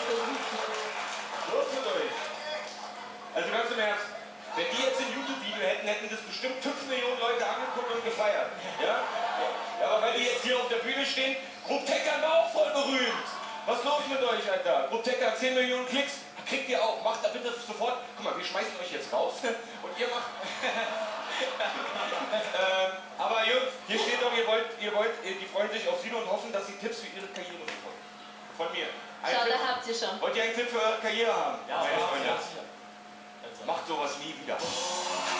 Los mit euch. Also ganz im Ernst, wenn die jetzt ein YouTube-Video hätten, hätten das bestimmt 5 Millionen Leute angeguckt und gefeiert. Ja? Ja, aber weil die jetzt hier auf der Bühne stehen, Group Tekka war auch voll berühmt. Was ist los mit euch, Alter? Group Tekka, 10 Millionen Klicks, kriegt ihr auch. Macht da bitte sofort. Guck mal, wir schmeißen euch jetzt raus und ihr macht... aber Jungs, hier steht doch, die freuen sich auf Sido und hoffen, dass sie Tipps für ihre Karriere bekommen. Von mir. Schau, da habt ihr schon. Wollt ihr einen Tipp für eure Karriere haben? Ja, meine Freunde? ja, sicher. Macht sowas nie wieder.